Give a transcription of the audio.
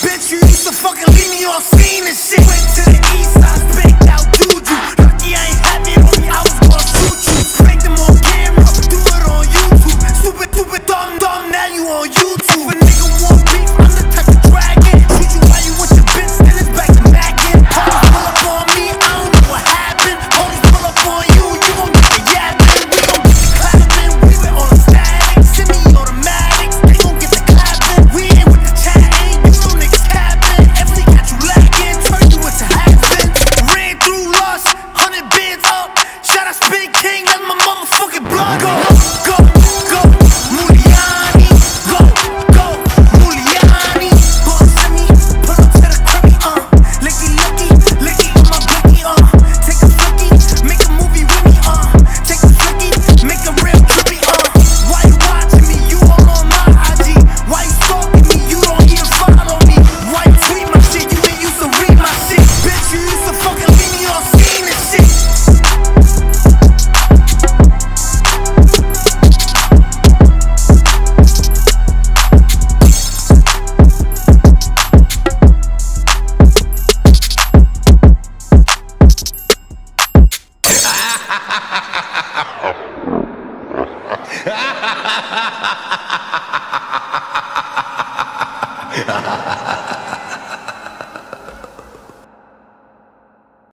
Bitch, you used to fucking leave me on scene and shit. Went to the east side, spanked out Juju. Lucky I ain't happy, homie, I was gonna shoot you. Spanked them on camera, do it on YouTube. Stupid, dumb, now you on YouTube. If a nigga want beef, I'm the type to drag it. Shoot you while you with your bitch, then it's back to back in. Police pull up on me, I don't know what happened. Police pull up on you, you gon' get the yapping. We gon' get the clapping, we went on the static. Semi-automatics, they gon' get the clapping. We ain't with the chatting, you know niggas capping. If they got you lacking, turn you into Haxton. Ran through lust, 100 bands up. Shout out Spin King, that's my motherfucking blood. Go, Muliani. Go, Muliani. Boss at me, pull up to the cribby, licky, on my blicky, take a flicky, make a movie with me, take a flicky, make a real trippy, why you watching me, you all on my IG, why you stalking me, you don't even follow me, why you tweet my shit, you ain't used to read my shit, bitch, you used to fucking leave me on scene and shit. Ha ha ha ha ha!